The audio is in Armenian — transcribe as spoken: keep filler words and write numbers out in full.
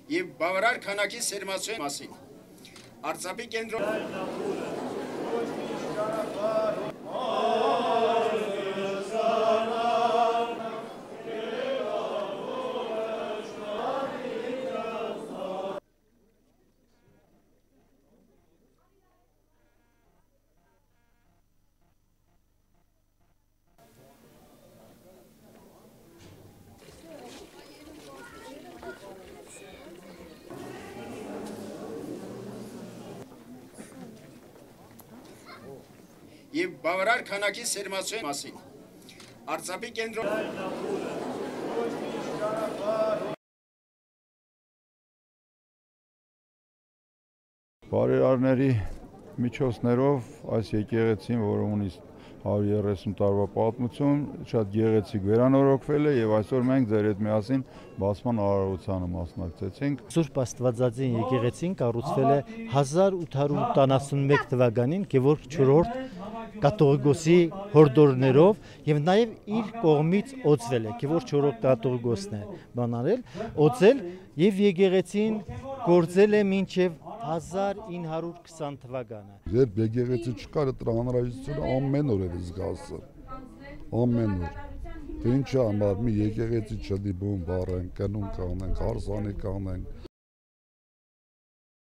եւ բավարար քանակի սերմացուի մասին։ Արցախի կենտրոն եւ բավարար քանակի սերմացուի մասին։ Արցախի կենտրոն Բարերարների միջոցներով այս եկեղեցին, որը ունի հարյուր երեսուն տարվա պատմություն, շատ գեղեցիկ վերանորոգվել է եւ այսօր մենք ձեր հետ միասին բացման արարողությանը մասնակցեցինք։ Սուրբ Աստվածածին եկեղեցին կառուցվել է հազար ութ հարյուր տասնմեկ թվականին Գևորգ չորրորդ կաթողիկոսի հորդորներով եւ նաեւ իր կողմից օծվել է։ Գևորգ չորրորդ կաթողիկոսն է բանարել, օծել եւ եկեղեցին գործել է մինչեւ հազար ինը հարյուր քսան թվականը։ Երբ եկեղեցի չկար, դրա անհրաժեշտությունը ամեն օր էր զգացը։ Ամեն օր։ Թե ինչի համար մի եկեղեցի չդիպում, բարեն, կնում կանենք, հարսանի կանենք,